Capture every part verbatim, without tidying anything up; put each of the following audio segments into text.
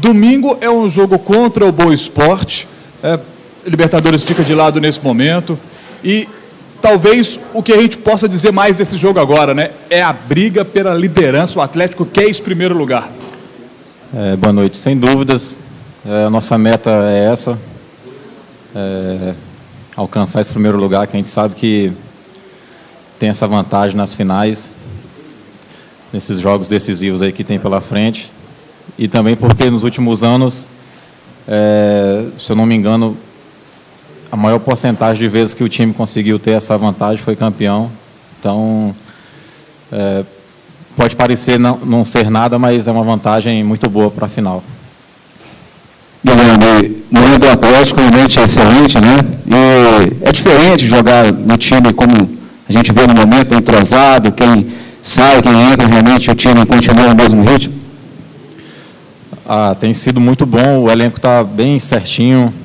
Domingo é um jogo contra o Boa Esporte. É, Libertadores fica de lado nesse momento. E talvez o que a gente possa dizer mais desse jogo agora, né? É a briga pela liderança. O Atlético quer esse primeiro lugar. É, boa noite. Sem dúvidas, é, a nossa meta é essa. É, alcançar esse primeiro lugar, que a gente sabe que tem essa vantagem nas finais, nesses jogos decisivos aí que tem pela frente. E também porque nos últimos anos, é, se eu não me engano, a maior porcentagem de vezes que o time conseguiu ter essa vantagem foi campeão. Então, é, pode parecer não, não ser nada, mas é uma vantagem muito boa para a final. Guilherme, o momento do Atlético realmente é excelente, né? E é diferente jogar no time como a gente vê no momento, entrosado, quem sai, quem entra, realmente o time continua no mesmo ritmo. Ah, tem sido muito bom, o elenco está bem certinho.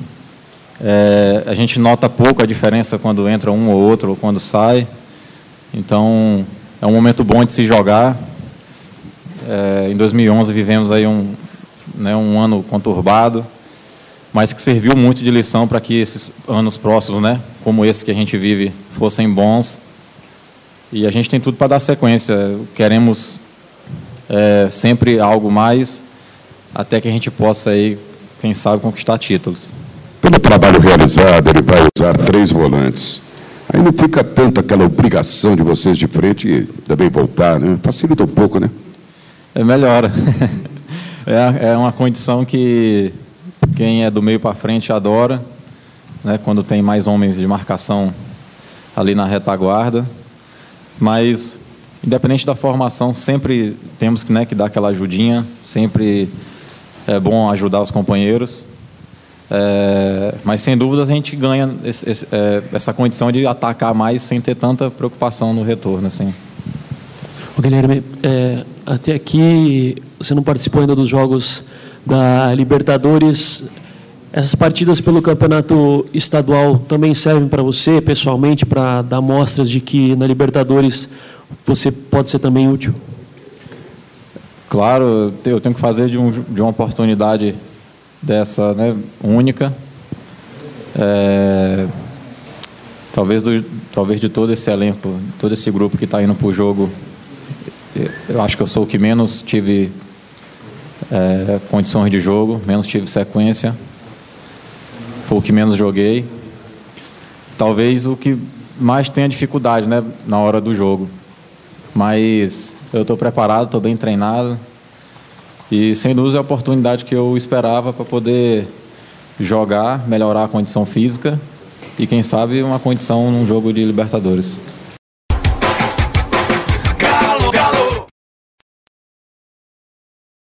É, a gente nota pouco a diferença quando entra um ou outro, ou quando sai. Então, é um momento bom de se jogar. É, em dois mil e onze vivemos aí um, né, um ano conturbado, mas que serviu muito de lição para que esses anos próximos, né, como esse que a gente vive, fossem bons. E a gente tem tudo para dar sequência. Queremos é, sempre algo mais, até que a gente possa, aí, quem sabe, conquistar títulos. Pelo trabalho realizado, ele vai usar três volantes. Aí não fica tanto aquela obrigação de vocês de frente e também voltar, né? Facilita um pouco, né? É, melhora. É, é uma condição que quem é do meio para frente adora, né? Quando tem mais homens de marcação ali na retaguarda. Mas, independente da formação, sempre temos que, né, que dar aquela ajudinha, sempre é bom ajudar os companheiros. É, mas, sem dúvidas, a gente ganha esse, esse, é, essa condição de atacar mais sem ter tanta preocupação no retorno. Assim. Ô, Guilherme, é, até aqui você não participou ainda dos jogos da Libertadores. Essas partidas pelo campeonato estadual também servem para você, pessoalmente, para dar mostras de que na Libertadores você pode ser também útil? Claro, eu tenho que fazer de, um, de uma oportunidade dessa, né, única. É, talvez, do, talvez de todo esse elenco, todo esse grupo que está indo para o jogo, eu acho que eu sou o que menos tive é, condições de jogo, menos tive sequência, foi o que menos joguei. Talvez o que mais tenha dificuldade, né, na hora do jogo. Mas eu estou preparado, estou bem treinado. E, sem dúvida, é a oportunidade que eu esperava para poder jogar, melhorar a condição física e, quem sabe, uma condição num jogo de Libertadores.